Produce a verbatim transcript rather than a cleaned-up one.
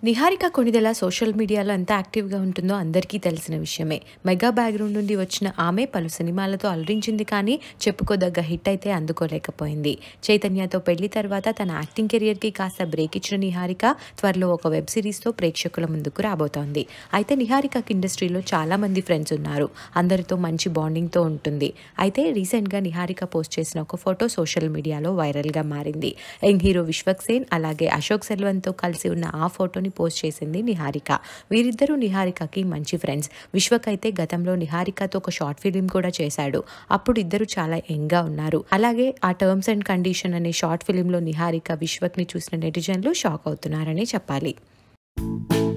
Niharika Konidela social మీడియాలో ఎంత యాక్టివ్‌గా ఉంటుందో అందరికీ తెలిసిన విషయమే. మెగా బ్యాక్‌గ్రౌండ్ నుండి వచ్చిన ఆమె పలు సినిమాలతో అలరించింది కానీ చెప్పుకోదగ్గ హిట్ అయితే అందుకోలేకపోయింది. చైతన్యతో పెళ్లి తర్వాత తన యాక్టింగ్ కెరియర్‌కి కాస్త బ్రేక్ ఇచ్చిన నిహారిక త్వరలో ఒక వెబ్ సిరీస్‌తో ప్రేక్షకుల ముందుకు రాబోతోంది. అయితే నిహారికకి ఇండస్ట్రీలో చాలా మంది ఫ్రెండ్స్ ఉన్నారు. అందరితో మంచి బాండింగ్‌తో ఉంటుంది. అయితే రీసెంట్‌గా నిహారిక పోస్ట్ చేసిన ఒక ఫోటో సోషల్ మీడియాలో వైరల్‌గా మారింది. యంగ్ హీరో విశ్వక్ సేన్ అలాగే అశోక్ సెల్వన్‌తో కలిసి ఉన్న ఆ ఫోటోని పోస్ట్ చేసింది నిహారిక. వీరిద్దరూ నిహారికకి మంచి ఫ్రెండ్స్. విశ్వక్ అయితే గతంలో నిహారికతో ఒక షార్ట్ ఫిలిం కూడా చేశాడు. అప్పుడు ఇద్దరు చాలా యంగ్‌గా ఉన్నారు. అలాగే ఆ టర్మ్స్ అండ్ కండిషన్ అనే షార్ట్ ఫిలింలో నిహారిక విశ్వక్‌ని చూసిన నెటిజన్లు షాక్ అవుతున్నారని చెప్పాలి.